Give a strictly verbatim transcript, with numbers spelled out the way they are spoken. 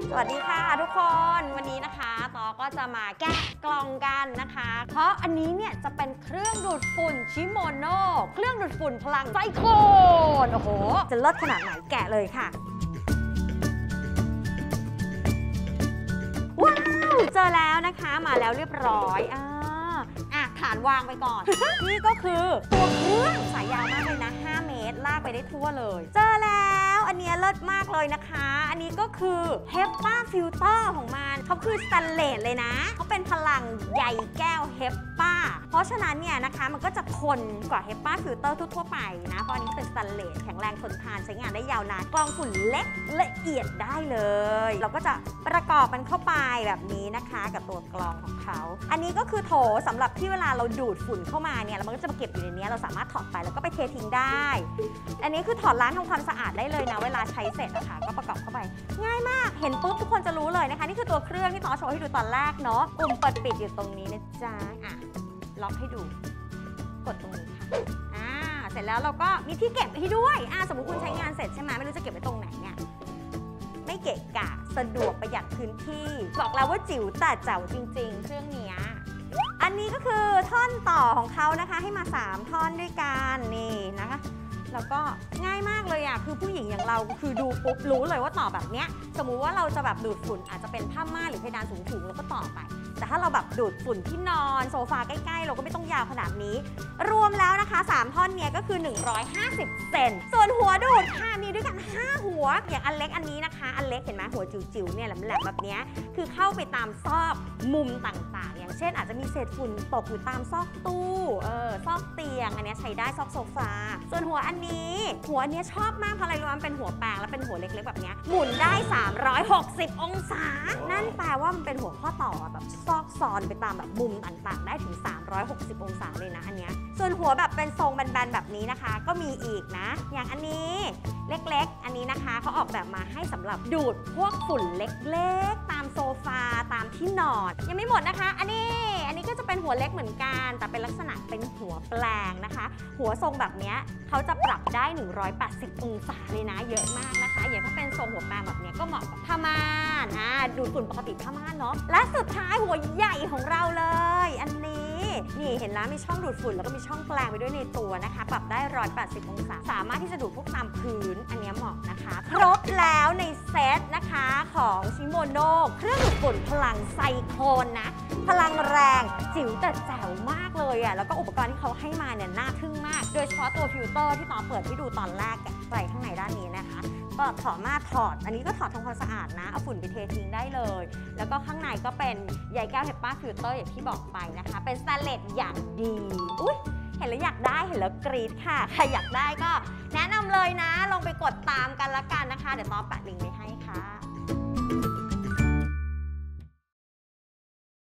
สวัสดีค่ะทุกคนวันนี้นะคะตอก็จะมาแกะกล่องกันนะคะเพราะอันนี้เนี่ยจะเป็นเครื่องดูดฝุ่นชิโมโน่เครื่องดูดฝุ่นพลังไซโคลนโอ้โหจะเลิศขนาดไหนแกะเลยค่ะว้าวเจอแล้วนะคะมาแล้วเรียบร้อยอ่าอ่ะฐานวางไปก่อน นี่ก็คือตัวเครื่องสายยาวมากเลยนะห้าเมตรลากไปได้ทั่วเลยเจอแล้วอันนี้เลิศมากเลยนะคะอันนี้ก็คือเฮปป้าฟิลเตอร์ของมันเขาคือสแตนเลสเลยนะเขาเป็นพลังใยแก้วเฮปป้าเพราะฉะนั้นเนี่ยนะคะมันก็จะทนกว่าเฮปป้าฟิลเตอร์ทั่วๆไปนะเพราะอันนี้เป็นสแตนเลสแข็งแรงทนทานใช้งานได้ยาวนานกรองฝุ่นเล็กละเอียดได้เลยเราก็จะประกอบมันเข้าไปแบบนี้นะคะกับตัวกรองของเขาอันนี้ก็คือโถสำหรับที่เวลาเราดูดฝุ่นเข้ามาเนี่ยแล้วมันก็จะมาเก็บอยู่ในนี้เราสามารถถอดไปแล้วก็ไปเททิ้งได้อันนี้คือถอดล้างทำความสะอาดได้เลยนะเวลาใช้เสร็จอะค่ะก็ประกอบเข้าไปง่ายมากเห็นปุ๊บทุกคนจะรู้เลยนะคะนี่คือตัวเครื่องที่ต้อโชว์ให้ดูตอนแรกเนาะปุ่มเปิดปิดอยู่ตรงนี้นะจ๊ะอ่ะล็อกให้ดูกดตรงนี้ค่ะอ่าเสร็จแล้วเราก็มีที่เก็บให้ด้วยอ่าสมมติคุณใช้งานเสร็จใช่ไหมไม่รู้จะเก็บไว้ตรงไหนเนี่ยไม่เกะกะสะดวกประหยัดพื้นที่บอกแล้วว่าจิ๋วแต่แจ๋วจริงๆเครื่องนี้อันนี้ก็คือท่อนต่อของเขานะคะให้มาสามท่อนด้วยกันนี่นะคะแล้วก็ง่ายมากเลยอ่ะคือผู้หญิงอย่างเราคือดูปุ๊บรู้เลยว่าต่อแบบเนี้ยสมมุติว่าเราจะแบบดูดฝุ่นอาจจะเป็นผ้าม่านหรือเพดานสูงๆแล้วก็ต่อไปแต่ถ้าเราแบบดูดฝุ่นที่นอนโซฟาใกล้ๆเราก็ไม่ต้องยาวขนาดนี้รวมแล้วนะคะสามท่อนเนี้ยก็คือหนึ่งร้อยห้าสิบเซนส่วนหัวดูดค่ะมีด้วยกันห้าหัวอย่างอันเล็กอันนี้นะคะอันเล็กเห็นไหมหัวจิ๋วๆเนี่ยแหลมๆแบบเนี้ยคือเข้าไปตามซอกมุมต่างๆอย่างเช่นอาจจะมีเศษฝุ่นตกอยู่ตามซอกตู้เออซอกเตียงอันนี้ใช้ได้ซอกโซฟาส่วนหัวอันนี้หัวอันนี้ชอบมากเพราะอะไรรู้ไหมเป็นหัวแปลงแล้วเป็นหัวเล็กๆแบบนี้หมุนได้สามร้อยหกสิบองศานั่นแปลว่ามันเป็นหัวข้อต่อแบบซอกซอนไปตามแบบมุมต่างๆได้ถึงสามร้อยหกสิบองศาเลยนะอันเนี้ยส่วนหัวแบบเป็นทรงแบนๆแบบนี้นะคะก็มีอีกนะอย่างอันนี้เล็กๆอันนี้นะคะเขาออกแบบมาให้สำหรับดูดพวกฝุ่นเล็กๆตามโซฟาตามที่นอนยังไม่หมดนะคะอันนี้อันนี้ก็จะเป็นหัวเล็กเหมือนกันแต่เป็นลักษณะเป็นหัวแปลงนะคะหัวทรงแบบนี้เขาจะปรับได้หนึ่งร้อยแปดสิบองศาเลยนะเยอะมากนะคะอย่างถ้าเป็นทรงหัวแปลงแบบนี้ก็เหมาะกับผ้าม่านอ่าดูดฝุ่นปกติผ้าม่านเนาะและสุดท้ายหัวใหญ่ของเราเลยอันนี้นี่เห็นแล้วมีช่องดูดฝุ่นแล้วก็มีช่องแปลงไปด้วยในตัวนะคะปรับได้หนึ่งร้อยแปดสิบองศาสามารถที่จะดูดพวกตามพื้นอันนี้เหมาะนะคะครบแล้วในเซตนะคะของชิโมโน่เครื่องดูดฝุ่นพลังไซโคลนนะพลังแรงจิ๋วแต่แจ๋วมากเลยอ่ะแล้วก็อุปกรณ์ที่เขาให้มาเนี่ยน่าทึ่งมากโดยเฉพาะตัวฟิลเตอร์ที่ต่อเปิดให้ดูตอนแรกใส่ข้างในด้านนี้นะคะก็ถอดมาถอดอันนี้ก็ถอดทำความสะอาดนะเอาฝุ่นไปเททิ้งได้เลยแล้วก็ข้างในก็เป็นใยแก้วเฮปป้าฟิลเตอร์อย่างที่บอกไปนะคะเป็นสแตนเลสอย่างดีอุ๊ยเห็นแล้วอยากได้เห็นแล้วกรี๊ดค่ะใครอยากได้ก็แนะนำเลยนะลองไปกดตามกันละกันนะคะเดี๋ยวต่อแปะลิงก์ไว้ให้ค่ะ